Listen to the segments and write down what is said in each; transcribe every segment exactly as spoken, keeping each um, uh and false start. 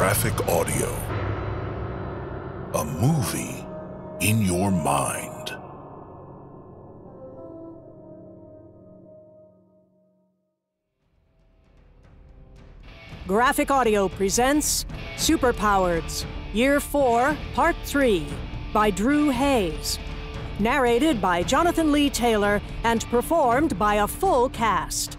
Graphic audio. A movie in your mind. Graphic Audio presents Superpowered, Year four, Part three, by Drew Hayes. Narrated by Jonathan Lee Taylor and performed by a full cast.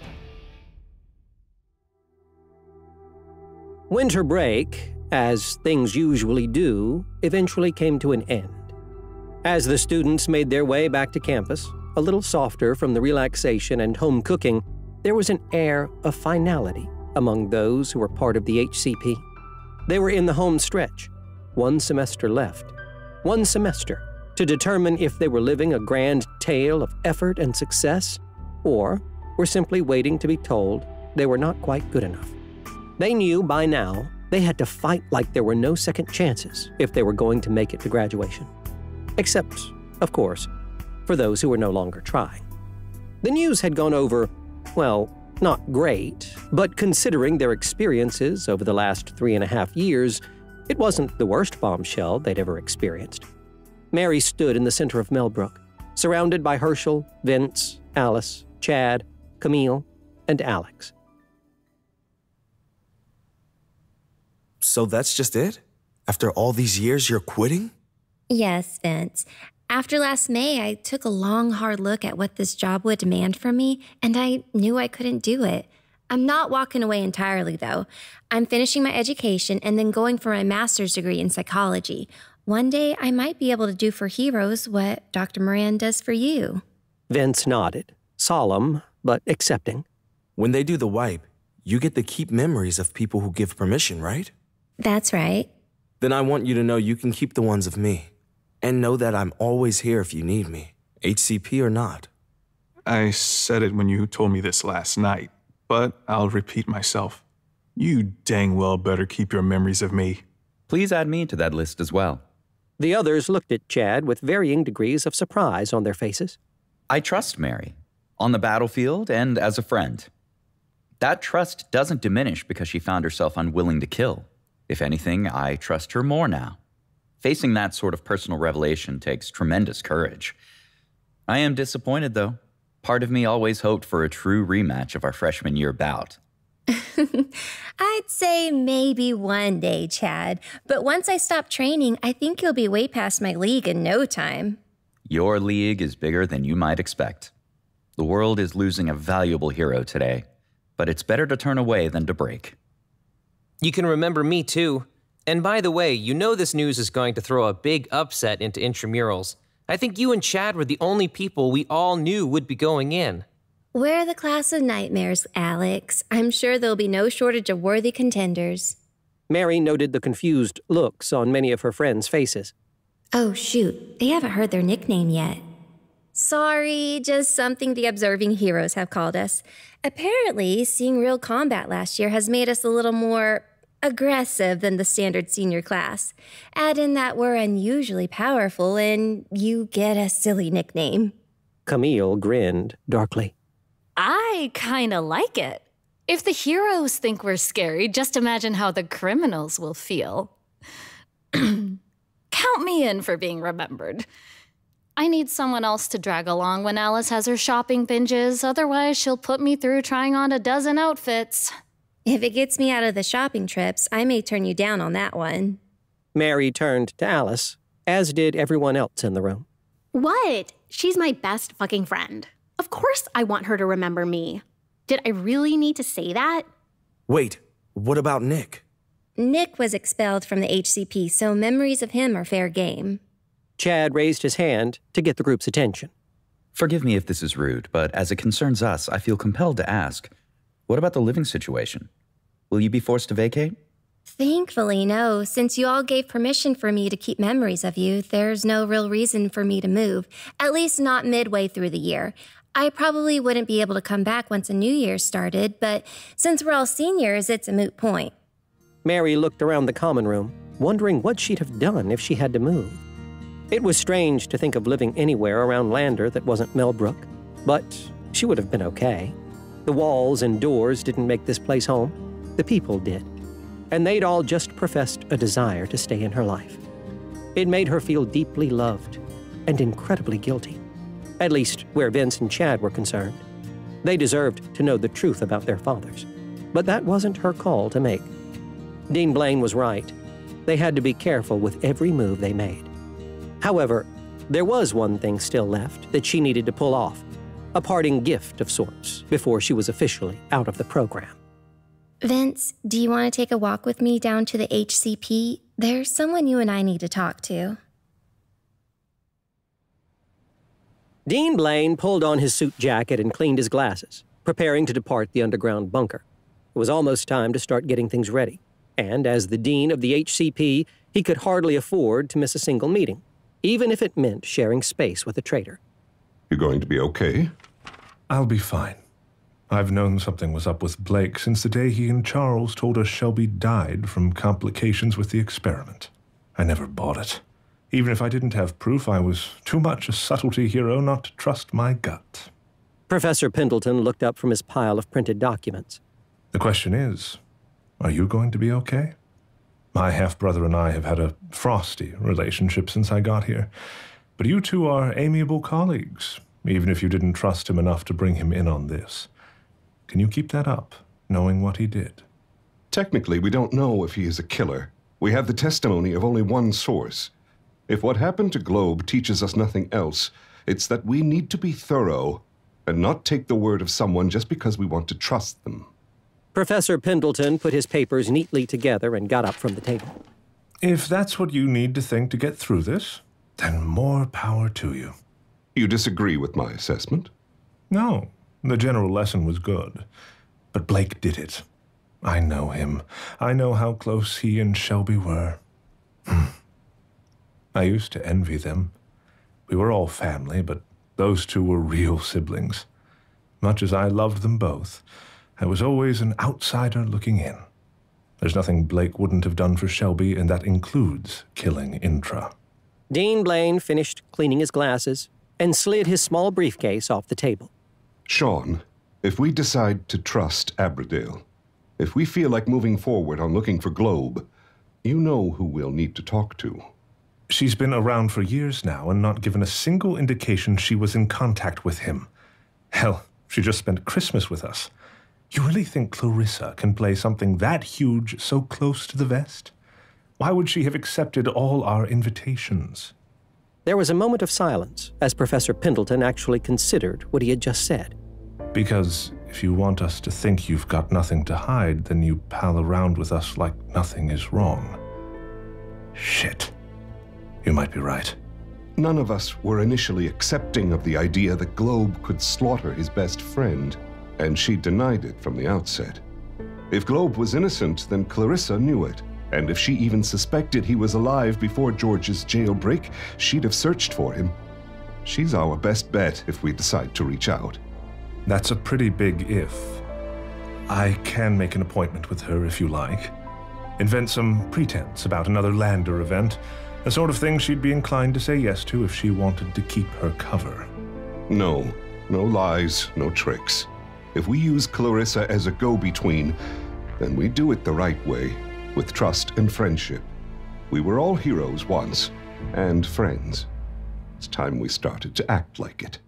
Winter break, as things usually do, eventually came to an end. As the students made their way back to campus, a little softer from the relaxation and home cooking, there was an air of finality among those who were part of the H C P. They were in the home stretch, one semester left, one semester to determine if they were living a grand tale of effort and success, or were simply waiting to be told they were not quite good enough. They knew by now they had to fight like there were no second chances if they were going to make it to graduation. Except, of course, for those who were no longer trying. The news had gone over, well, not great, but considering their experiences over the last three and a half years, it wasn't the worst bombshell they'd ever experienced. Mary stood in the center of Melbrook, surrounded by Herschel, Vince, Alice, Chad, Camille, and Alex. So that's just it? After all these years, you're quitting? Yes, Vince. After last May, I took a long, hard look at what this job would demand from me, and I knew I couldn't do it. I'm not walking away entirely, though. I'm finishing my education and then going for my master's degree in psychology. One day, I might be able to do for heroes what Doctor Moran does for you. Vince nodded, solemn but accepting. When they do the wipe, you get to keep memories of people who give permission, right? That's right. Then I want you to know you can keep the ones of me. And know that I'm always here if you need me, H C P or not. I said it when you told me this last night, but I'll repeat myself. You dang well better keep your memories of me. Please add me to that list as well. The others looked at Chad with varying degrees of surprise on their faces. I trust Mary, on the battlefield and as a friend. That trust doesn't diminish because she found herself unwilling to kill. If anything, I trust her more now. Facing that sort of personal revelation takes tremendous courage. I am disappointed, though. Part of me always hoped for a true rematch of our freshman year bout. I'd say maybe one day, Chad. But once I stop training, I think you'll be way past my league in no time. Your league is bigger than you might expect. The world is losing a valuable hero today, but it's better to turn away than to break. You can remember me, too. And by the way, you know this news is going to throw a big upset into intramurals. I think you and Chad were the only people we all knew would be going in. We're the class of nightmares, Alex. I'm sure there'll be no shortage of worthy contenders. Mary noted the confused looks on many of her friends' faces. Oh, shoot. They haven't heard their nickname yet. Sorry, just something the observing heroes have called us. Apparently, seeing real combat last year has made us a little more aggressive than the standard senior class. Add in that we're unusually powerful and you get a silly nickname. Camille grinned darkly. I kinda like it. If the heroes think we're scary, just imagine how the criminals will feel. Count me in for being remembered. I need someone else to drag along when Alice has her shopping binges, otherwise she'll put me through trying on a dozen outfits. If it gets me out of the shopping trips, I may turn you down on that one. Mary turned to Alice, as did everyone else in the room. What? She's my best fucking friend. Of course I want her to remember me. Did I really need to say that? Wait, what about Nick? Nick was expelled from the H C P, so memories of him are fair game. Chad raised his hand to get the group's attention. Forgive me if this is rude, but as it concerns us, I feel compelled to ask, what about the living situation? Will you be forced to vacate? Thankfully, no. Since you all gave permission for me to keep memories of you, there's no real reason for me to move, at least not midway through the year. I probably wouldn't be able to come back once a new year started, but since we're all seniors, it's a moot point. Mary looked around the common room, wondering what she'd have done if she had to move. It was strange to think of living anywhere around Lander that wasn't Melbrook, but she would have been okay. The walls and doors didn't make this place home. The people did. and they'd all just professed a desire to stay in her life. It made her feel deeply loved and incredibly guilty, at least where Vince and Chad were concerned. They deserved to know the truth about their fathers, but that wasn't her call to make. Dean Blaine was right. They had to be careful with every move they made. However, there was one thing still left that she needed to pull off, a parting gift of sorts before she was officially out of the program. Vince, do you want to take a walk with me down to the H C P? There's someone you and I need to talk to. Dean Blaine pulled on his suit jacket and cleaned his glasses, preparing to depart the underground bunker. It was almost time to start getting things ready, and as the dean of the H C P, he could hardly afford to miss a single meeting, even if it meant sharing space with a traitor. You going to be okay? I'll be fine. I've known something was up with Blake since the day he and Charles told us Shelby died from complications with the experiment. I never bought it. Even if I didn't have proof, I was too much a subtlety hero not to trust my gut. Professor Pendleton looked up from his pile of printed documents. The question is, are you going to be okay? My half-brother and I have had a frosty relationship since I got here, but you two are amiable colleagues, even if you didn't trust him enough to bring him in on this. Can you keep that up, knowing what he did? Technically, we don't know if he is a killer. We have the testimony of only one source. If what happened to Globe teaches us nothing else, it's that we need to be thorough and not take the word of someone just because we want to trust them. Professor Pendleton put his papers neatly together and got up from the table. If that's what you need to think to get through this, then more power to you. You disagree with my assessment? No, the general lesson was good. But Blake did it. I know him. I know how close he and Shelby were. I used to envy them. We were all family, but those two were real siblings. Much as I loved them both, I was always an outsider looking in. There's nothing Blake wouldn't have done for Shelby, and that includes killing Intra. Dean Blaine finished cleaning his glasses and slid his small briefcase off the table. Sean, if we decide to trust Abradale, if we feel like moving forward on looking for Globe, you know who we'll need to talk to. She's been around for years now and not given a single indication she was in contact with him. Hell, she just spent Christmas with us. You really think Clarissa can play something that huge so close to the vest? Why would she have accepted all our invitations? There was a moment of silence as Professor Pendleton actually considered what he had just said. Because if you want us to think you've got nothing to hide, then you pal around with us like nothing is wrong. Shit. You might be right. None of us were initially accepting of the idea that Globe could slaughter his best friend, and she denied it from the outset. If Globe was innocent, then Clarissa knew it, and if she even suspected he was alive before George's jailbreak, she'd have searched for him. She's our best bet if we decide to reach out. That's a pretty big if. I can make an appointment with her if you like. Invent some pretense about another Lander event, the sort of thing she'd be inclined to say yes to if she wanted to keep her cover. No, no lies, no tricks. If we use Clarissa as a go-between, then we do it the right way, with trust and friendship. We were all heroes once, and friends. It's time we started to act like it.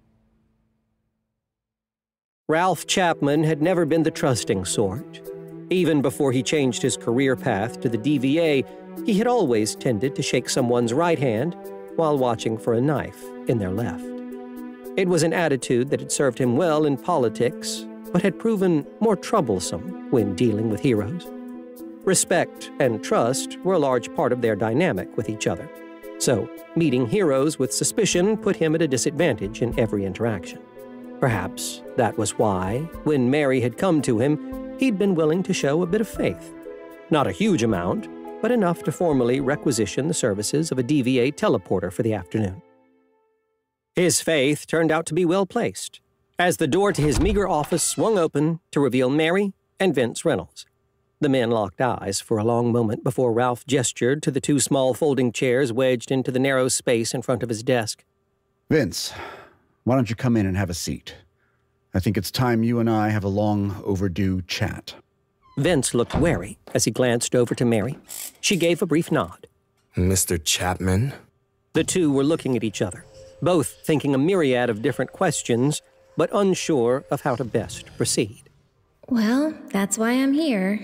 Ralph Chapman had never been the trusting sort. Even before he changed his career path to the D V A, he had always tended to shake someone's right hand while watching for a knife in their left. It was an attitude that had served him well in politics, but had proven more troublesome when dealing with heroes. Respect and trust were a large part of their dynamic with each other, so meeting heroes with suspicion put him at a disadvantage in every interaction. Perhaps that was why, when Mary had come to him, he'd been willing to show a bit of faith. Not a huge amount, but enough to formally requisition the services of a D V A teleporter for the afternoon. His faith turned out to be well placed, as the door to his meager office swung open to reveal Mary and Vince Reynolds. The men locked eyes for a long moment before Ralph gestured to the two small folding chairs wedged into the narrow space in front of his desk. Vince, why don't you come in and have a seat? I think it's time you and I have a long overdue chat. Vince looked wary as he glanced over to Mary. She gave a brief nod. Mister Chapman? The two were looking at each other, both thinking a myriad of different questions, but unsure of how to best proceed. Well, that's why I'm here.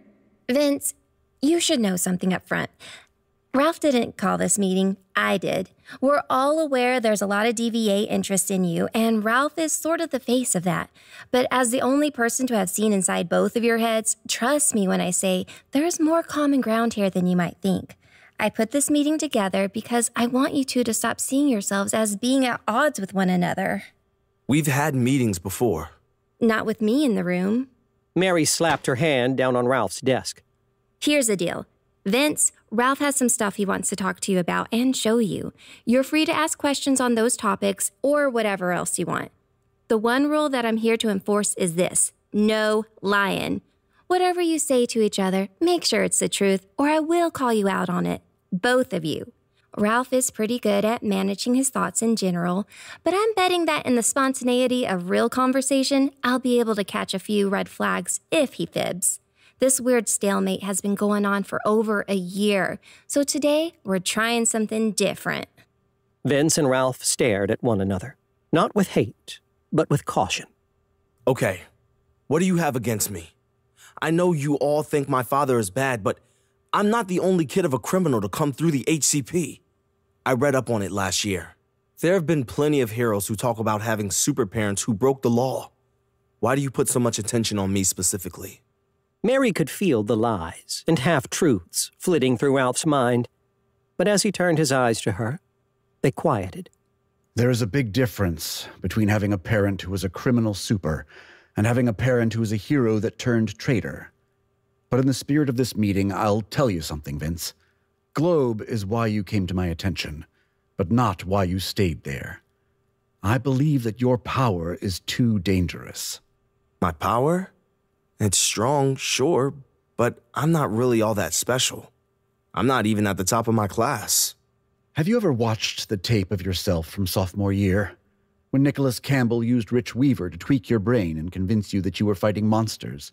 Vince, you should know something up front. Ralph didn't call this meeting, I did. We're all aware there's a lot of D V A interest in you, and Ralph is sort of the face of that. But as the only person to have seen inside both of your heads, trust me when I say there's more common ground here than you might think. I put this meeting together because I want you two to stop seeing yourselves as being at odds with one another. We've had meetings before. Not with me in the room. Mary slapped her hand down on Ralph's desk. Here's the deal. Vince, Ralph has some stuff he wants to talk to you about and show you. You're free to ask questions on those topics or whatever else you want. The one rule that I'm here to enforce is this: no lying. Whatever you say to each other, make sure it's the truth, or I will call you out on it. Both of you. Ralph is pretty good at managing his thoughts in general, but I'm betting that in the spontaneity of real conversation, I'll be able to catch a few red flags if he fibs. This weird stalemate has been going on for over a year, so today we're trying something different. Vince and Ralph stared at one another, not with hate, but with caution. Okay, what do you have against me? I know you all think my father is bad, but I'm not the only kid of a criminal to come through the H C P. I read up on it last year. There have been plenty of heroes who talk about having super parents who broke the law. Why do you put so much attention on me specifically? Mary could feel the lies and half-truths flitting through Ralph's mind, but as he turned his eyes to her, they quieted. There is a big difference between having a parent who was a criminal super and having a parent who was a hero that turned traitor. But in the spirit of this meeting, I'll tell you something, Vince. Globe is why you came to my attention, but not why you stayed there. I believe that your power is too dangerous. My power? It's strong, sure, but I'm not really all that special. I'm not even at the top of my class. Have you ever watched the tape of yourself from sophomore year? When Nicholas Campbell used Rich Weaver to tweak your brain and convince you that you were fighting monsters?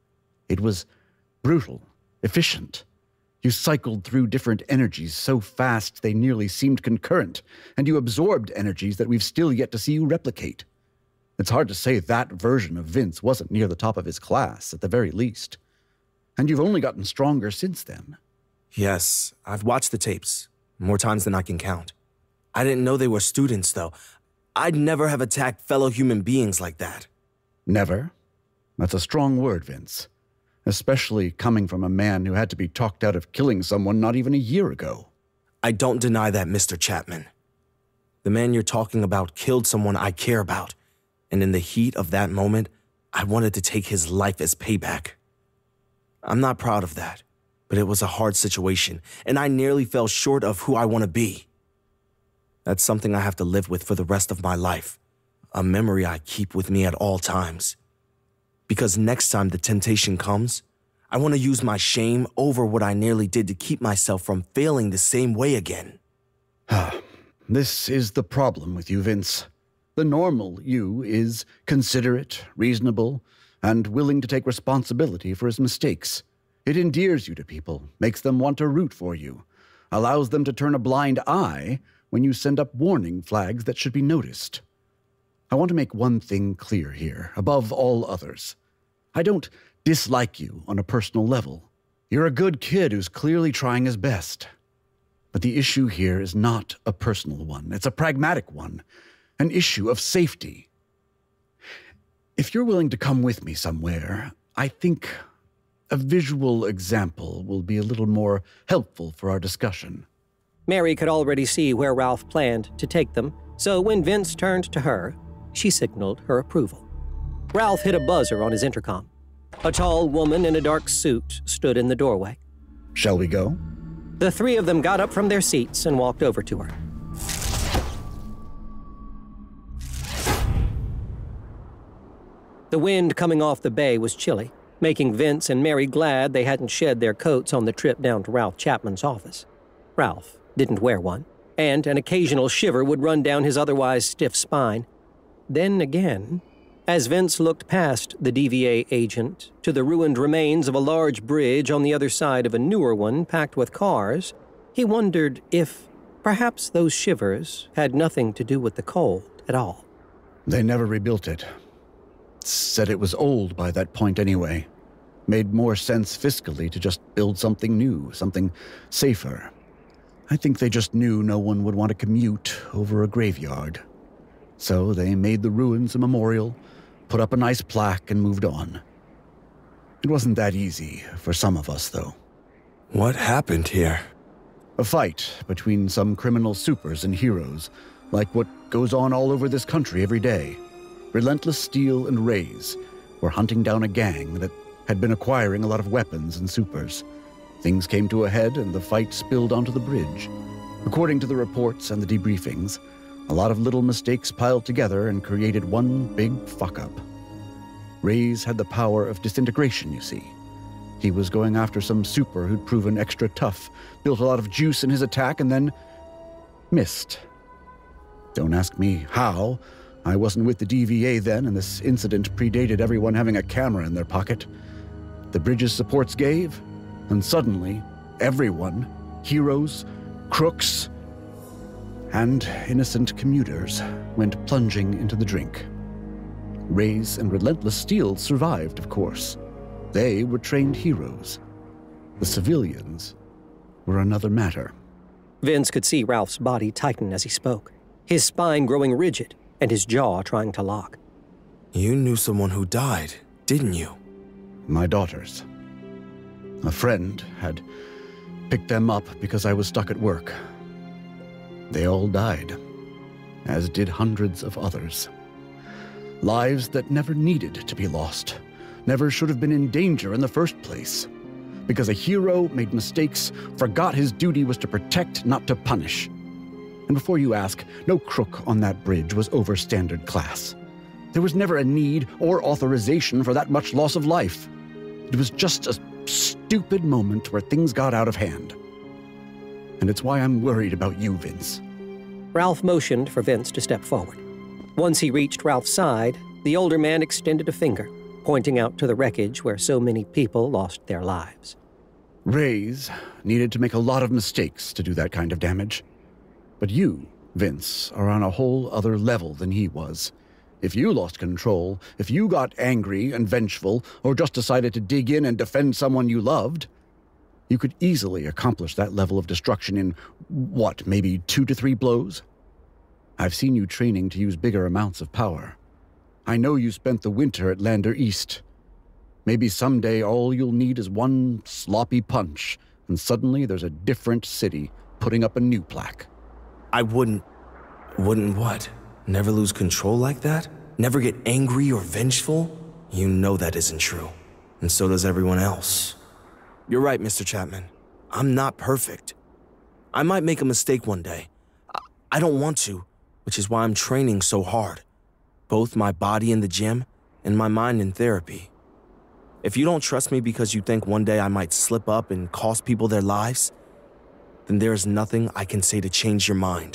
It was brutal, efficient. You cycled through different energies so fast they nearly seemed concurrent, and you absorbed energies that we've still yet to see you replicate. It's hard to say that version of Vince wasn't near the top of his class, at the very least. And you've only gotten stronger since then. Yes, I've watched the tapes, more times than I can count. I didn't know they were students, though. I'd never have attacked fellow human beings like that. Never? That's a strong word, Vince. Especially coming from a man who had to be talked out of killing someone not even a year ago. I don't deny that, Mister Chapman. The man you're talking about killed someone I care about, and in the heat of that moment, I wanted to take his life as payback. I'm not proud of that, but it was a hard situation, and I nearly fell short of who I want to be. That's something I have to live with for the rest of my life, a memory I keep with me at all times. Because next time the temptation comes, I want to use my shame over what I nearly did to keep myself from failing the same way again. This is the problem with you, Vince. The normal you is considerate, reasonable, and willing to take responsibility for his mistakes. It endears you to people, makes them want to root for you, allows them to turn a blind eye when you send up warning flags that should be noticed. I want to make one thing clear here, above all others. I don't dislike you on a personal level. You're a good kid who's clearly trying his best. But the issue here is not a personal one. It's a pragmatic one, an issue of safety. If you're willing to come with me somewhere, I think a visual example will be a little more helpful for our discussion. Mary could already see where Ralph planned to take them, so when Vince turned to her, she signaled her approval. Ralph hit a buzzer on his intercom. A tall woman in a dark suit stood in the doorway. Shall we go? The three of them got up from their seats and walked over to her. The wind coming off the bay was chilly, making Vince and Mary glad they hadn't shed their coats on the trip down to Ralph Chapman's office. Ralph didn't wear one, and an occasional shiver would run down his otherwise stiff spine. Then again, As Vince looked past the D V A agent to the ruined remains of a large bridge on the other side of a newer one packed with cars, he wondered if perhaps those shivers had nothing to do with the cold at all. They never rebuilt it. Said it was old by that point anyway. Made more sense fiscally to just build something new, something safer. I think they just knew no one would want to commute over a graveyard. So they made the ruins a memorial, put up a nice plaque, and moved on. It wasn't that easy for some of us, though. What happened here? A fight between some criminal supers and heroes, like what goes on all over this country every day. Relentless Steel and Rays were hunting down a gang that had been acquiring a lot of weapons and supers. Things came to a head and the fight spilled onto the bridge. According to the reports and the debriefings, a lot of little mistakes piled together and created one big fuck-up. Rays had the power of disintegration, you see. He was going after some super who'd proven extra tough, built a lot of juice in his attack, and then missed. Don't ask me how. I wasn't with the D V A then, and this incident predated everyone having a camera in their pocket. The bridge's supports gave, and suddenly, everyone, heroes, crooks, and innocent commuters, went plunging into the drink. Rays and Relentless Steel survived, of course. They were trained heroes. The civilians were another matter. Vince could see Ralph's body tighten as he spoke, his spine growing rigid and his jaw trying to lock. You knew someone who died, didn't you? My daughters. A friend had picked them up because I was stuck at work. They all died, as did hundreds of others. Lives that never needed to be lost, never should have been in danger in the first place. Because a hero made mistakes, forgot his duty was to protect, not to punish. And before you ask, no crook on that bridge was over standard class. There was never a need or authorization for that much loss of life. It was just a stupid moment where things got out of hand. And it's why I'm worried about you, Vince. Ralph motioned for Vince to step forward. Once he reached Ralph's side, the older man extended a finger, pointing out to the wreckage where so many people lost their lives. Rays needed to make a lot of mistakes to do that kind of damage. But you, Vince, are on a whole other level than he was. If you lost control, if you got angry and vengeful, or just decided to dig in and defend someone you loved, you could easily accomplish that level of destruction in, what, maybe two to three blows? I've seen you training to use bigger amounts of power. I know you spent the winter at Lander East. Maybe someday all you'll need is one sloppy punch, and suddenly there's a different city putting up a new plaque. I wouldn't... Wouldn't what? Never lose control like that? Never get angry or vengeful? You know that isn't true. And so does everyone else. You're right, Mister Chapman. I'm not perfect. I might make a mistake one day. I, I don't want to, which is why I'm training so hard. Both my body in the gym and my mind in therapy. If you don't trust me because you think one day I might slip up and cost people their lives, then there is nothing I can say to change your mind.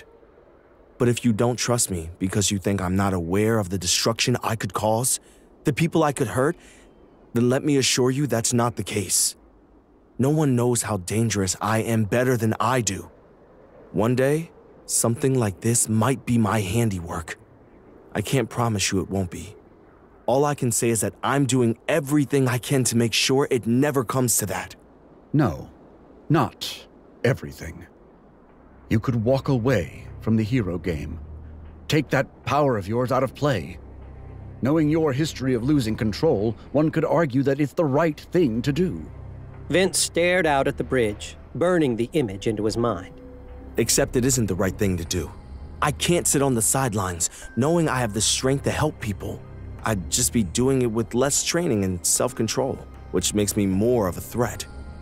But if you don't trust me because you think I'm not aware of the destruction I could cause, the people I could hurt, then let me assure you that's not the case. No one knows how dangerous I am better than I do. One day, something like this might be my handiwork. I can't promise you it won't be. All I can say is that I'm doing everything I can to make sure it never comes to that. No, not everything. You could walk away from the hero game. Take that power of yours out of play. Knowing your history of losing control, one could argue that it's the right thing to do. Vince stared out at the bridge, burning the image into his mind. Except it isn't the right thing to do. I can't sit on the sidelines, knowing I have the strength to help people. I'd just be doing it with less training and self-control, which makes me more of a threat.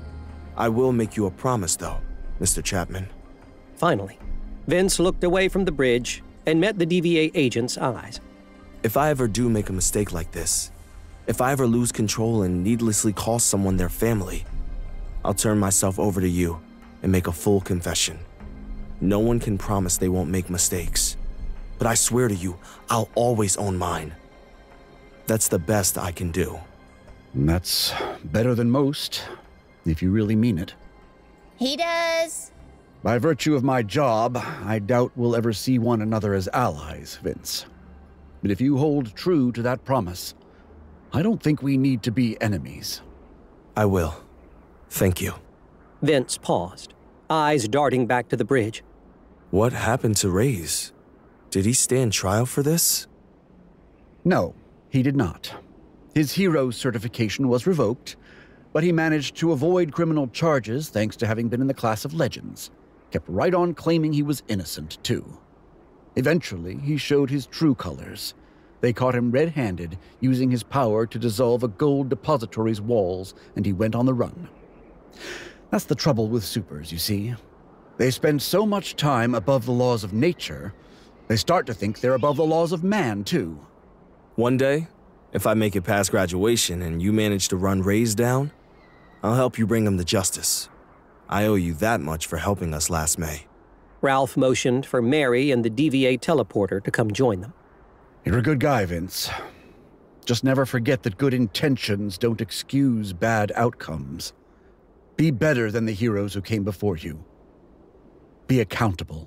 I will make you a promise, though, Mister Chapman. Finally, Vince looked away from the bridge and met the D V A agent's eyes. If I ever do make a mistake like this, if I ever lose control and needlessly cost someone their family, I'll turn myself over to you and make a full confession. No one can promise they won't make mistakes, but I swear to you, I'll always own mine. That's the best I can do. And that's better than most, if you really mean it. He does. By virtue of my job, I doubt we'll ever see one another as allies, Vince. But if you hold true to that promise, I don't think we need to be enemies. I will. Thank you. Vince paused, eyes darting back to the bridge. What happened to Reyes? Did he stand trial for this? No, he did not. His hero certification was revoked, but he managed to avoid criminal charges thanks to having been in the class of legends. Kept right on claiming he was innocent, too. Eventually, he showed his true colors. They caught him red-handed, using his power to dissolve a gold depository's walls, and he went on the run. That's the trouble with supers, you see. They spend so much time above the laws of nature, they start to think they're above the laws of man, too. One day, if I make it past graduation and you manage to run Reyes down, I'll help you bring him to justice. I owe you that much for helping us last May. Ralph motioned for Mary and the D V A teleporter to come join them. You're a good guy, Vince. Just never forget that good intentions don't excuse bad outcomes. Be better than the heroes who came before you. Be accountable.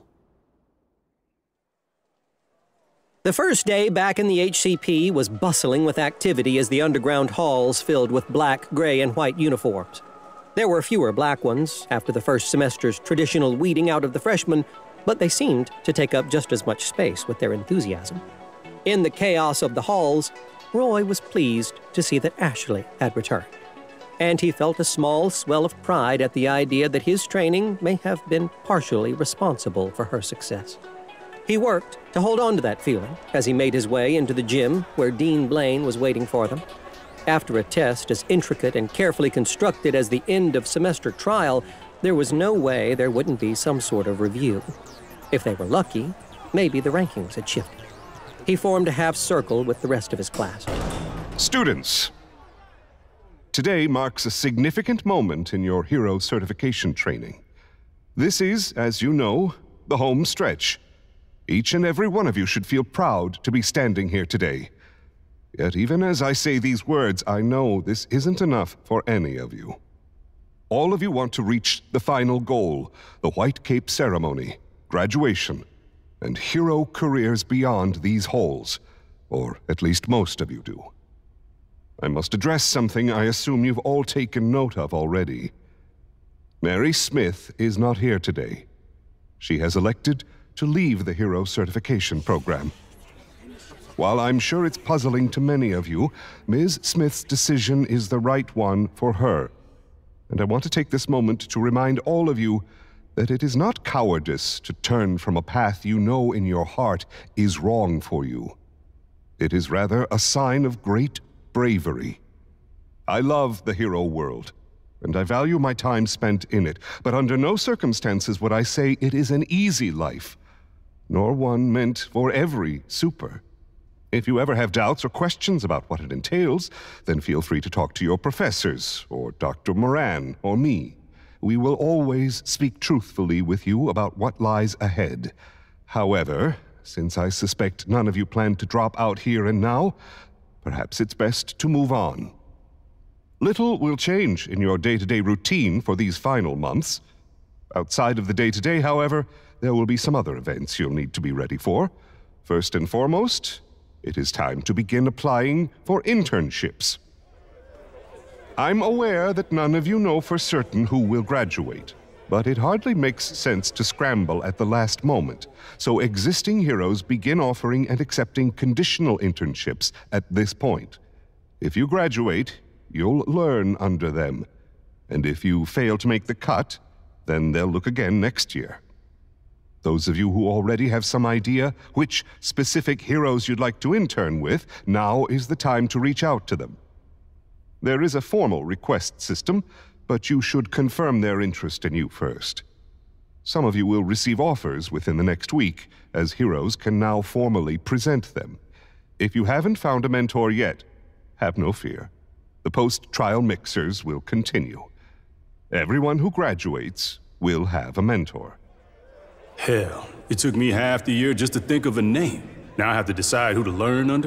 The first day back in the H C P was bustling with activity as the underground halls filled with black, gray, and white uniforms. There were fewer black ones after the first semester's traditional weeding out of the freshmen, but they seemed to take up just as much space with their enthusiasm. In the chaos of the halls, Roy was pleased to see that Ashley had returned, and he felt a small swell of pride at the idea that his training may have been partially responsible for her success. He worked to hold on to that feeling as he made his way into the gym where Dean Blaine was waiting for them. After a test as intricate and carefully constructed as the end-of-semester trial, there was no way there wouldn't be some sort of review. If they were lucky, maybe the rankings had shifted. He formed a half circle with the rest of his class. Students, today marks a significant moment in your hero certification training. This is, as you know, the home stretch. Each and every one of you should feel proud to be standing here today. Yet even as I say these words, I know this isn't enough for any of you. All of you want to reach the final goal, the White Cape ceremony, graduation, and hero careers beyond these halls, or at least most of you do. I must address something I assume you've all taken note of already. Mary Smith is not here today. She has elected to leave the hero certification program. While I'm sure it's puzzling to many of you, Miz Smith's decision is the right one for her. And I want to take this moment to remind all of you that it is not cowardice to turn from a path you know in your heart is wrong for you. It is rather a sign of great bravery. I love the hero world, and I value my time spent in it, but under no circumstances would I say it is an easy life, nor one meant for every super. If you ever have doubts or questions about what it entails, then feel free to talk to your professors, or Doctor Moran, or me. We will always speak truthfully with you about what lies ahead. However, since I suspect none of you plan to drop out here and now, perhaps it's best to move on. Little will change in your day-to-day routine for these final months. Outside of the day-to-day, however, there will be some other events you'll need to be ready for. First and foremost, it is time to begin applying for internships. I'm aware that none of you know for certain who will graduate, but it hardly makes sense to scramble at the last moment, so existing heroes begin offering and accepting conditional internships at this point. If you graduate, you'll learn under them, and if you fail to make the cut, then they'll look again next year. Those of you who already have some idea which specific heroes you'd like to intern with, now is the time to reach out to them. There is a formal request system, but you should confirm their interest in you first. Some of you will receive offers within the next week, as heroes can now formally present them. If you haven't found a mentor yet, have no fear. The post-trial mixers will continue. Everyone who graduates will have a mentor. Hell, it took me half the year just to think of a name. Now I have to decide who to learn under?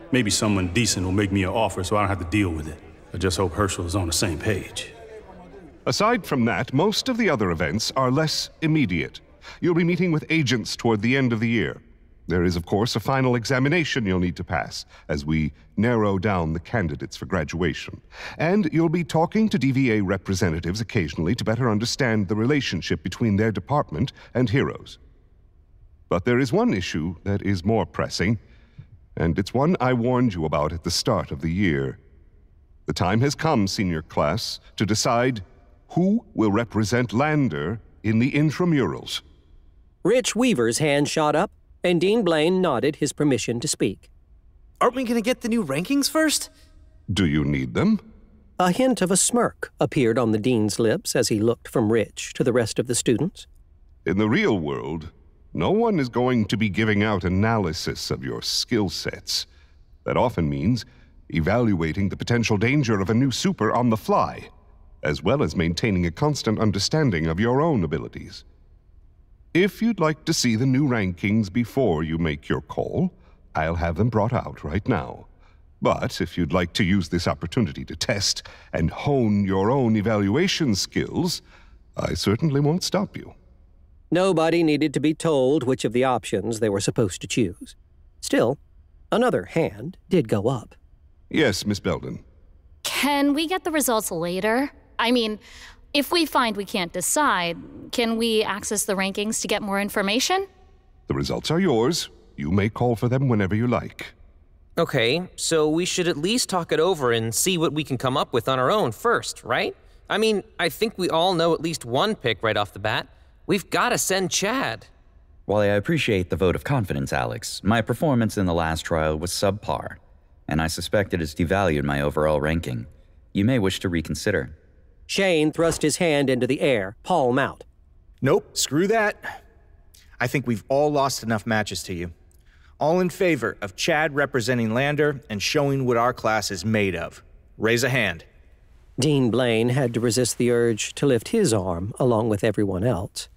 Maybe someone decent will make me an offer so I don't have to deal with it. I just hope Herschel is on the same page. Aside from that, most of the other events are less immediate. You'll be meeting with agents toward the end of the year. There is, of course, a final examination you'll need to pass as we narrow down the candidates for graduation. And you'll be talking to D V A representatives occasionally to better understand the relationship between their department and Heroes. But there is one issue that is more pressing, and it's one I warned you about at the start of the year. The time has come, senior class, to decide who will represent Lander in the intramurals. Rich Weaver's hand shot up, and Dean Blaine nodded his permission to speak. Aren't we going to get the new rankings first? Do you need them? A hint of a smirk appeared on the dean's lips as he looked from Rich to the rest of the students. In the real world, no one is going to be giving out analysis of your skill sets. That often means evaluating the potential danger of a new super on the fly, as well as maintaining a constant understanding of your own abilities. If you'd like to see the new rankings before you make your call, I'll have them brought out right now. But if you'd like to use this opportunity to test and hone your own evaluation skills, I certainly won't stop you. Nobody needed to be told which of the options they were supposed to choose. Still, another hand did go up. Yes, Miss Belden. Can we get the results later? I mean, if we find we can't decide, can we access the rankings to get more information? The results are yours. You may call for them whenever you like. Okay, so we should at least talk it over and see what we can come up with on our own first, right? I mean, I think we all know at least one pick right off the bat. We've got to send Chad. While I appreciate the vote of confidence, Alex, my performance in the last trial was subpar, and I suspect it has devalued my overall ranking. You may wish to reconsider. Shane thrust his hand into the air, palm out. Nope, screw that. I think we've all lost enough matches to you. All in favor of Chad representing Lander and showing what our class is made of. Raise a hand. Dean Blaine had to resist the urge to lift his arm along with everyone else.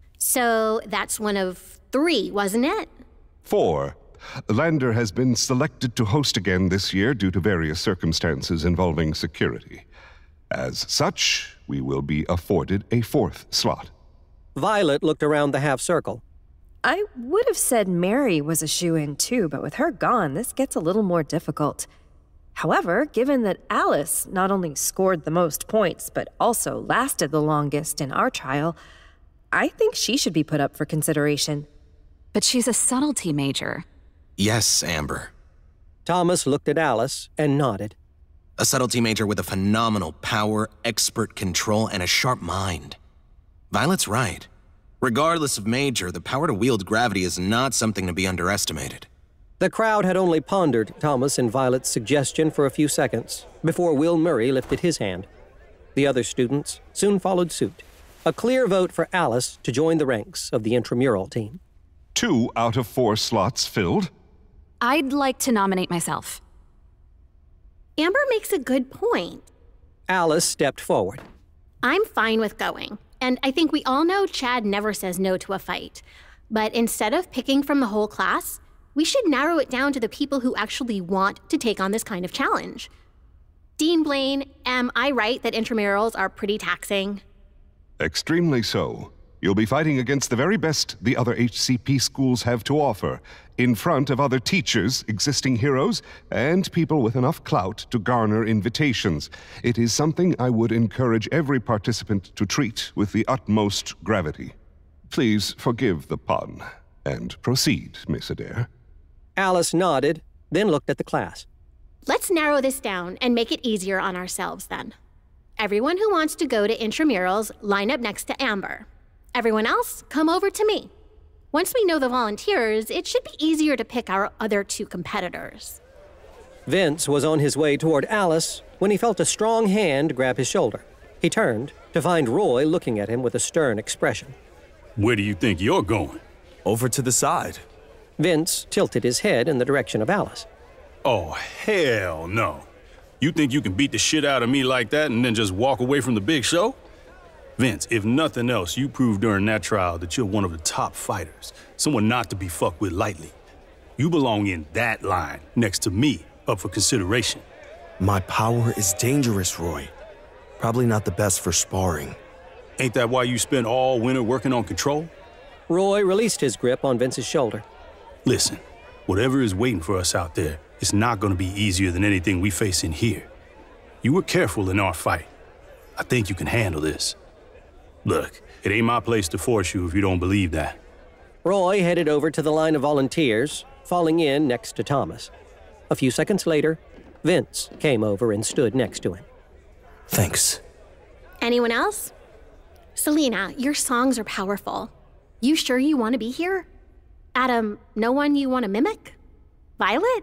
So that's one of three, wasn't it? Four. Lander has been selected to host again this year due to various circumstances involving security. As such, we will be afforded a fourth slot. Violet looked around the half-circle. I would have said Mary was a shoo-in too, but with her gone, this gets a little more difficult. However, given that Alice not only scored the most points, but also lasted the longest in our trial, I think she should be put up for consideration. But she's a subtlety major. Yes, Amber. Thomas looked at Alice and nodded. A subtlety major with a phenomenal power, expert control, and a sharp mind. Violet's right. Regardless of major, the power to wield gravity is not something to be underestimated. The crowd had only pondered Thomas and Violet's suggestion for a few seconds before Will Murray lifted his hand. The other students soon followed suit. A clear vote for Alice to join the ranks of the intramural team. Two out of four slots filled. I'd like to nominate myself. Amber makes a good point. Alice stepped forward. I'm fine with going, and I think we all know Chad never says no to a fight. But instead of picking from the whole class, we should narrow it down to the people who actually want to take on this kind of challenge. Dean Blaine, am I right that intramurals are pretty taxing? Extremely so. You'll be fighting against the very best the other H C P schools have to offer, in front of other teachers, existing heroes, and people with enough clout to garner invitations. It is something I would encourage every participant to treat with the utmost gravity. Please forgive the pun, and proceed, Miss Adair. Alice nodded, then looked at the class. Let's narrow this down and make it easier on ourselves then. Everyone who wants to go to intramurals, line up next to Amber. Everyone else, come over to me. Once we know the volunteers, it should be easier to pick our other two competitors. Vince was on his way toward Alice when he felt a strong hand grab his shoulder. He turned to find Roy looking at him with a stern expression. Where do you think you're going? Over to the side. Vince tilted his head in the direction of Alice. Oh, hell no. You think you can beat the shit out of me like that and then just walk away from the big show? Vince, if nothing else, you proved during that trial that you're one of the top fighters, someone not to be fucked with lightly. You belong in that line, next to me, up for consideration. My power is dangerous, Roy. Probably not the best for sparring. Ain't that why you spent all winter working on control? Roy released his grip on Vince's shoulder. Listen, whatever is waiting for us out there, it's not going to be easier than anything we face in here. You were careful in our fight. I think you can handle this. Look, it ain't my place to force you if you don't believe that. Roy headed over to the line of volunteers, falling in next to Thomas. A few seconds later, Vince came over and stood next to him. Thanks. Anyone else? Selena, your songs are powerful. You sure you want to be here? Adam, no one you want to mimic? Violet?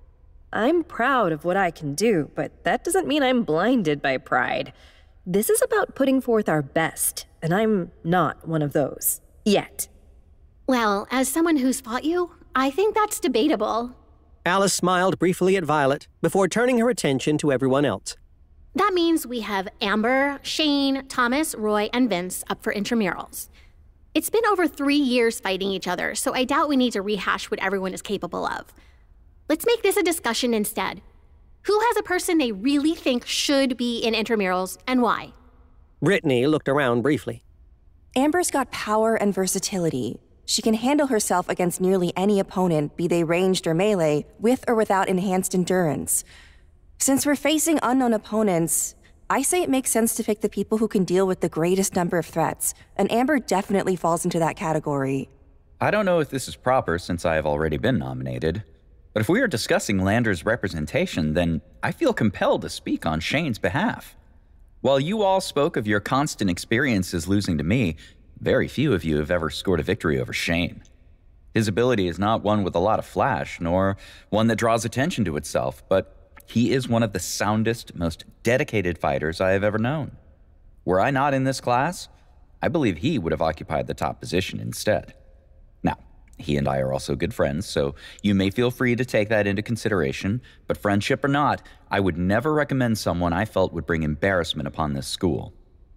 I'm proud of what I can do, but that doesn't mean I'm blinded by pride. This is about putting forth our best, and I'm not one of those. Yet. Well, as someone who's fought you, I think that's debatable. Alice smiled briefly at Violet before turning her attention to everyone else. That means we have Amber, Shane, Thomas, Roy, and Vince up for intramurals. It's been over three years fighting each other, so I doubt we need to rehash what everyone is capable of. Let's make this a discussion instead. Who has a person they really think should be in intramurals, and why? Brittany looked around briefly. Amber's got power and versatility. She can handle herself against nearly any opponent, be they ranged or melee, with or without enhanced endurance. Since we're facing unknown opponents, I say it makes sense to pick the people who can deal with the greatest number of threats, and Amber definitely falls into that category. I don't know if this is proper since I have already been nominated, but if we are discussing Lander's representation, then I feel compelled to speak on Shane's behalf. While you all spoke of your constant experiences losing to me, very few of you have ever scored a victory over Shane. His ability is not one with a lot of flash, nor one that draws attention to itself, but he is one of the soundest, most dedicated fighters I have ever known. Were I not in this class, I believe he would have occupied the top position instead. Now, he and I are also good friends, so you may feel free to take that into consideration, but friendship or not, I would never recommend someone I felt would bring embarrassment upon this school.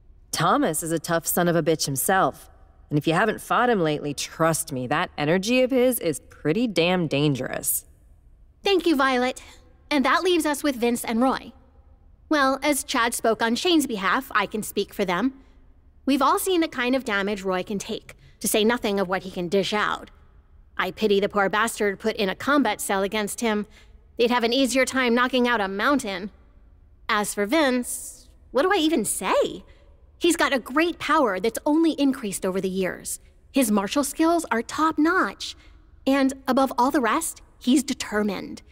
Thomas is a tough son of a bitch himself. And if you haven't fought him lately, trust me, that energy of his is pretty damn dangerous. Thank you, Violet. And that leaves us with Vince and Roy. Well, as Chad spoke on Shane's behalf, I can speak for them. We've all seen the kind of damage Roy can take, to say nothing of what he can dish out. I pity the poor bastard put in a combat cell against him. They'd have an easier time knocking out a mountain. As for Vince, what do I even say? He's got a great power that's only increased over the years. His martial skills are top-notch. And above all the rest, he's determined.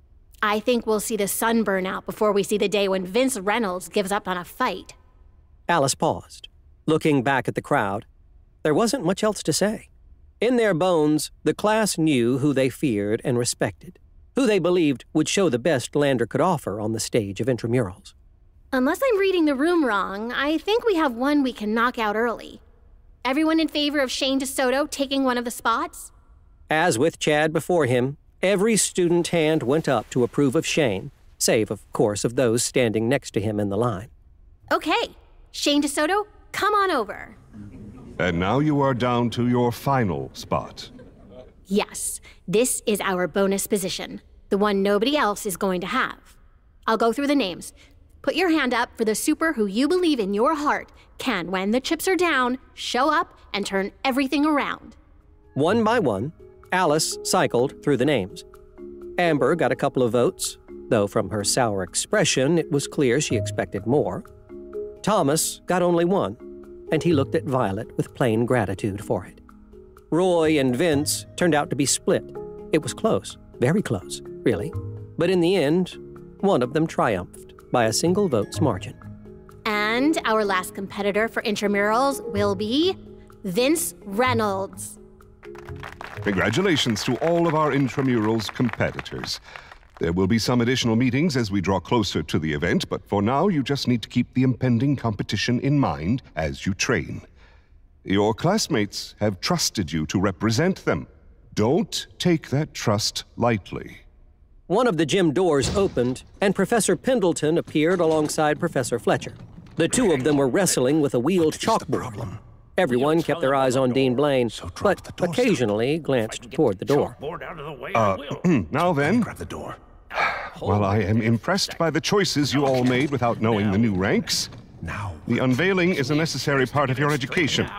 I think we'll see the sun burn out before we see the day when Vince Reynolds gives up on a fight. Alice paused, looking back at the crowd. There wasn't much else to say. In their bones, the class knew who they feared and respected, who they believed would show the best Lander could offer on the stage of intramurals. Unless I'm reading the room wrong, I think we have one we can knock out early. Everyone in favor of Shane DeSoto taking one of the spots? As with Chad before him, every student hand went up to approve of Shane, save, of course, of those standing next to him in the line. Okay, Shane DeSoto, come on over. And now you are down to your final spot. Yes, this is our bonus position, the one nobody else is going to have. I'll go through the names. Put your hand up for the super who you believe in your heart can, when the chips are down, show up and turn everything around. One by one, Alice cycled through the names. Amber got a couple of votes, though from her sour expression, it was clear she expected more. Thomas got only one, and he looked at Violet with plain gratitude for it. Roy and Vince turned out to be split. It was close, very close, really. But in the end, one of them triumphed by a single vote's margin. And our last competitor for intramurals will be Vince Reynolds. Congratulations to all of our intramurals competitors. There will be some additional meetings as we draw closer to the event, but for now you just need to keep the impending competition in mind as you train. Your classmates have trusted you to represent them. Don't take that trust lightly. One of the gym doors opened, and Professor Pendleton appeared alongside Professor Fletcher. The two of them were wrestling with a wheeled chalkboard. Everyone kept their eyes on Dean Blaine, but occasionally glanced toward the door. Uh, now then, grab the door. While I am impressed by the choices you all made without knowing the new ranks, the unveiling is a necessary part of your education.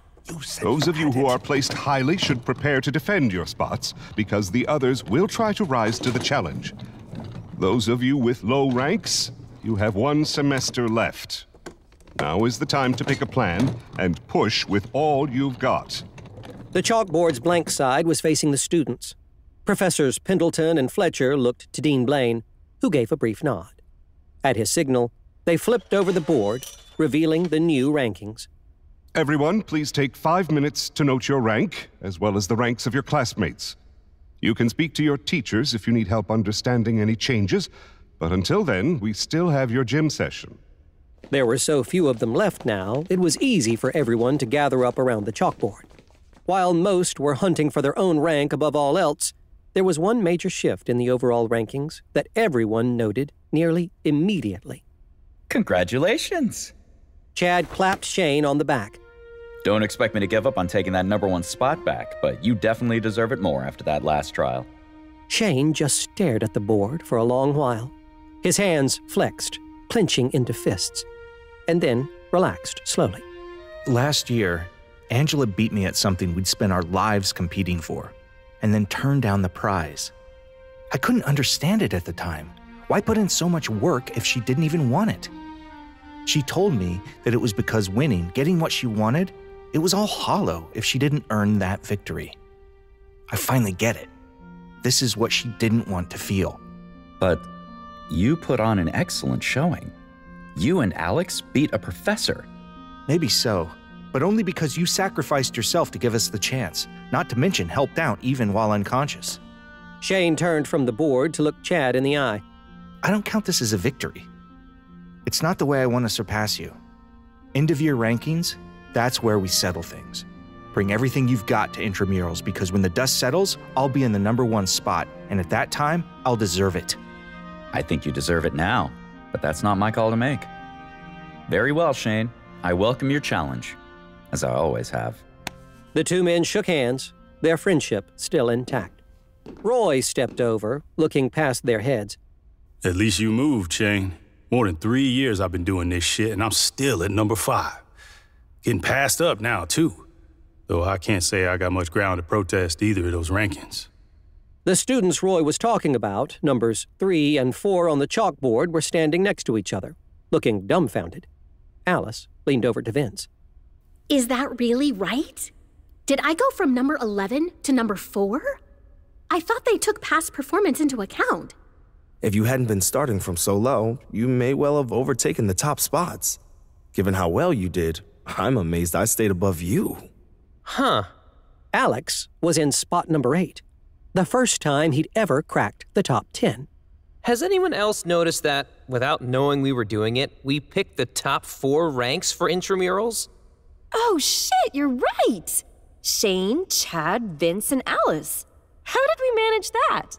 Those of you who are placed highly should prepare to defend your spots, because the others will try to rise to the challenge. Those of you with low ranks, you have one semester left. Now is the time to pick a plan and push with all you've got. The chalkboard's blank side was facing the students. Professors Pendleton and Fletcher looked to Dean Blaine, who gave a brief nod. At his signal, they flipped over the board, revealing the new rankings. Everyone, please take five minutes to note your rank, as well as the ranks of your classmates. You can speak to your teachers if you need help understanding any changes, but until then, we still have your gym session. There were so few of them left now, it was easy for everyone to gather up around the chalkboard. While most were hunting for their own rank above all else, there was one major shift in the overall rankings that everyone noted nearly immediately. Congratulations! Chad clapped Shane on the back. Don't expect me to give up on taking that number one spot back, but you definitely deserve it more after that last trial. Shane just stared at the board for a long while. His hands flexed, clenching into fists, and then relaxed slowly. Last year, Angela beat me at something we'd spent our lives competing for, and then turned down the prize. I couldn't understand it at the time. Why put in so much work if she didn't even want it? She told me that it was because winning, getting what she wanted, it was all hollow if she didn't earn that victory. I finally get it. This is what she didn't want to feel. But you put on an excellent showing. You and Alex beat a professor. Maybe so, but only because you sacrificed yourself to give us the chance, not to mention helped out even while unconscious. Shane turned from the board to look Chad in the eye. I don't count this as a victory. It's not the way I want to surpass you. End of year rankings, that's where we settle things. Bring everything you've got to intramurals, because when the dust settles, I'll be in the number one spot, and at that time, I'll deserve it. I think you deserve it now, but that's not my call to make. Very well, Shane. I welcome your challenge, as I always have. The two men shook hands, their friendship still intact. Roy stepped over, looking past their heads. At least you moved, Shane. More than three years I've been doing this shit, and I'm still at number five. Getting passed up now, too. Though I can't say I got much ground to protest either of those rankings. The students Roy was talking about, numbers three and four on the chalkboard, were standing next to each other, looking dumbfounded. Alice leaned over to Vince. Is that really right? Did I go from number eleven to number four? I thought they took past performance into account. If you hadn't been starting from so low, you may well have overtaken the top spots. Given how well you did, I'm amazed I stayed above you. Huh. Alex was in spot number eight, the first time he'd ever cracked the top ten. Has anyone else noticed that, without knowing we were doing it, we picked the top four ranks for intramurals? Oh shit, you're right! Shane, Chad, Vince, and Alice. How did we manage that?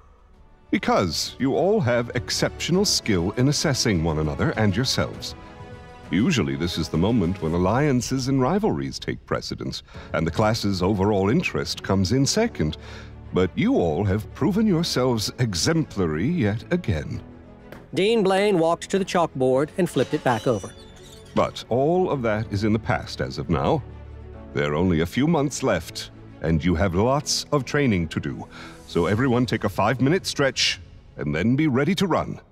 Because you all have exceptional skill in assessing one another and yourselves. Usually this is the moment when alliances and rivalries take precedence, and the class's overall interest comes in second. But you all have proven yourselves exemplary yet again. Dean Blaine walked to the chalkboard and flipped it back over. But all of that is in the past as of now. There are only a few months left, and you have lots of training to do. So everyone take a five-minute stretch, and then be ready to run.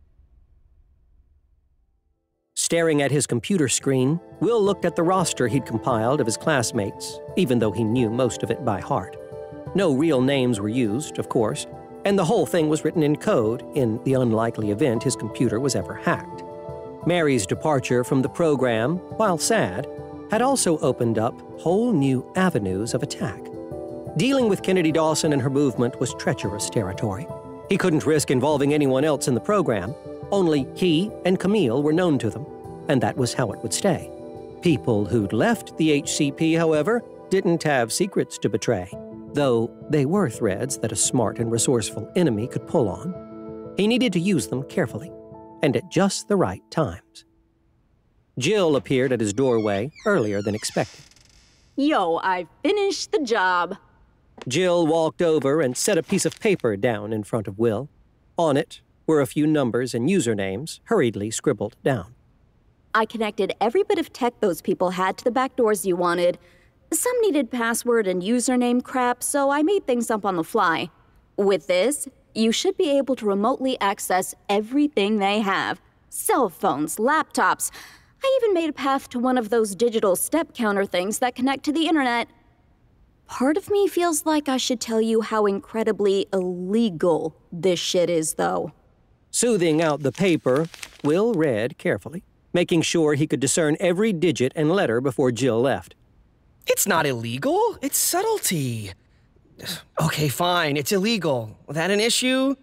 Staring at his computer screen, Will looked at the roster he'd compiled of his classmates, even though he knew most of it by heart. No real names were used, of course, and the whole thing was written in code in the unlikely event his computer was ever hacked. Mary's departure from the program, while sad, had also opened up whole new avenues of attack. Dealing with Kennedy Dawson and her movement was treacherous territory. He couldn't risk involving anyone else in the program. Only he and Camille were known to them, and that was how it would stay. People who'd left the H C P, however, didn't have secrets to betray, though they were threads that a smart and resourceful enemy could pull on. He needed to use them carefully, and at just the right times. Jill appeared at his doorway earlier than expected. Yo, I finished the job. Jill walked over and set a piece of paper down in front of Will. On it were a few numbers and usernames hurriedly scribbled down. I connected every bit of tech those people had to the back doors you wanted. Some needed password and username crap, so I made things up on the fly. With this, you should be able to remotely access everything they have. Cell phones, laptops. I even made a path to one of those digital step counter things that connect to the internet. Part of me feels like I should tell you how incredibly illegal this shit is, though. Soothing out the paper, Will read carefully, making sure he could discern every digit and letter before Jill left. It's not illegal. It's subtlety. Okay, fine. It's illegal. That an issue?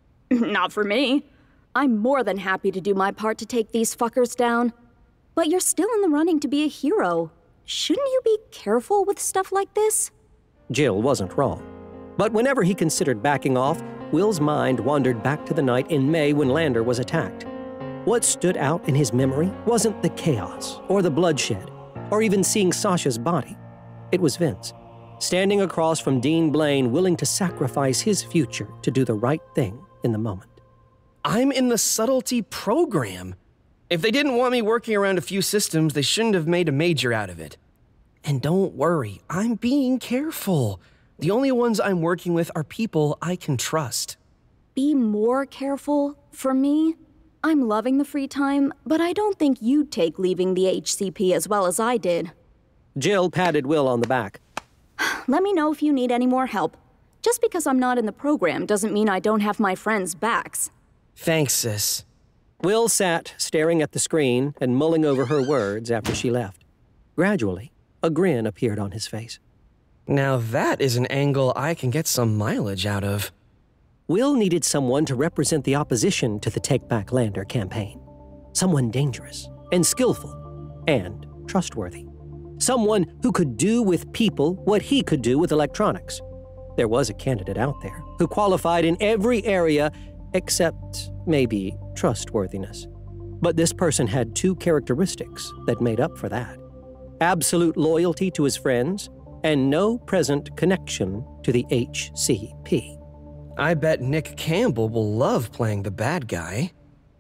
Not for me. I'm more than happy to do my part to take these fuckers down. But you're still in the running to be a hero. Shouldn't you be careful with stuff like this? Jill wasn't wrong. But whenever he considered backing off, Will's mind wandered back to the night in May when Lander was attacked. What stood out in his memory wasn't the chaos, or the bloodshed, or even seeing Sasha's body. It was Vince, standing across from Dean Blaine, willing to sacrifice his future to do the right thing in the moment. I'm in the subtlety program. If they didn't want me working around a few systems, they shouldn't have made a major out of it. And don't worry, I'm being careful. The only ones I'm working with are people I can trust. Be more careful for me? I'm loving the free time, but I don't think you'd take leaving the H C P as well as I did. Jill patted Will on the back. Let me know if you need any more help. Just because I'm not in the program doesn't mean I don't have my friends' backs. Thanks, sis. Will sat staring at the screen and mulling over her words after she left. Gradually, a grin appeared on his face. Now that is an angle I can get some mileage out of. Will needed someone to represent the opposition to the Take Back Lander campaign. Someone dangerous and skillful and trustworthy. Someone who could do with people what he could do with electronics. There was a candidate out there who qualified in every area except maybe trustworthiness. But this person had two characteristics that made up for that. Absolute loyalty to his friends and no present connection to the H C P. I bet Nick Campbell will love playing the bad guy.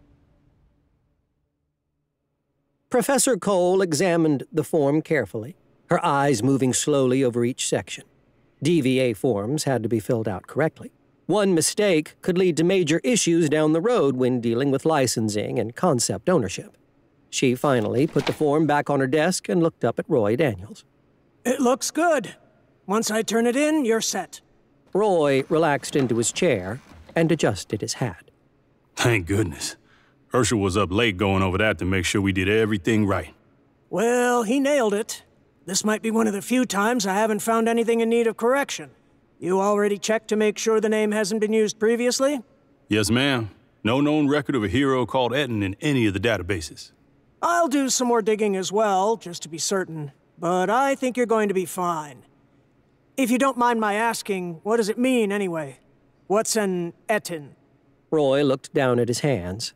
Professor Cole examined the form carefully, her eyes moving slowly over each section. D V A forms had to be filled out correctly. One mistake could lead to major issues down the road when dealing with licensing and concept ownership. She finally put the form back on her desk and looked up at Roy Daniels. It looks good. Once I turn it in, you're set. Roy relaxed into his chair and adjusted his hat. Thank goodness. Herschel was up late going over that to make sure we did everything right. Well, he nailed it. This might be one of the few times I haven't found anything in need of correction. You already checked to make sure the name hasn't been used previously? Yes, ma'am. No known record of a hero called Etten in any of the databases. I'll do some more digging as well, just to be certain. But I think you're going to be fine. If you don't mind my asking, what does it mean anyway? What's an Etten? Roy looked down at his hands.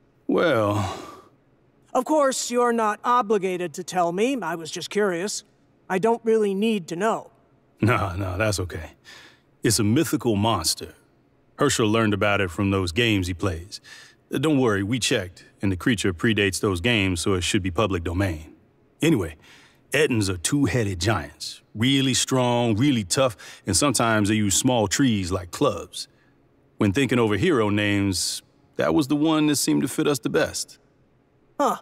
Well... Of course, you're not obligated to tell me. I was just curious. I don't really need to know. No, no, that's okay. It's a mythical monster. Herschel learned about it from those games he plays. Don't worry, we checked, and the creature predates those games, so it should be public domain. Anyway, Ettins are two-headed giants. Really strong, really tough, and sometimes they use small trees like clubs. When thinking over hero names, that was the one that seemed to fit us the best. Huh.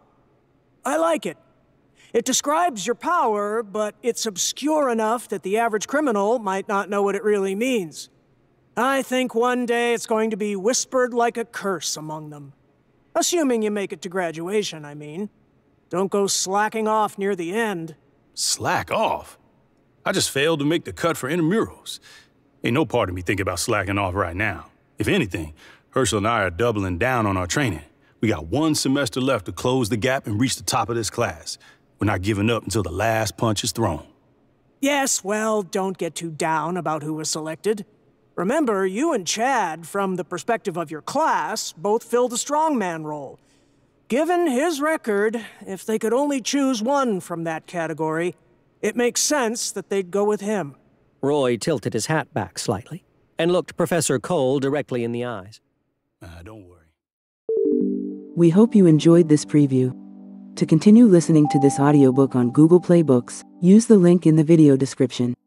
I like it. It describes your power, but it's obscure enough that the average criminal might not know what it really means. I think one day it's going to be whispered like a curse among them. Assuming you make it to graduation, I mean. Don't go slacking off near the end. Slack off? I just failed to make the cut for intramurals. Ain't no part of me thinking about slacking off right now. If anything, Herschel and I are doubling down on our training. We got one semester left to close the gap and reach the top of this class. We're not giving up until the last punch is thrown. Yes, well, don't get too down about who was selected. Remember, you and Chad, from the perspective of your class, both filled a strongman role. Given his record, if they could only choose one from that category, It makes sense that they'd go with him. Roy tilted his hat back slightly and looked Professor Cole directly in the eyes. Uh, don't worry. We hope you enjoyed this preview. To continue listening to this audiobook on Google Play Books, use the link in the video description.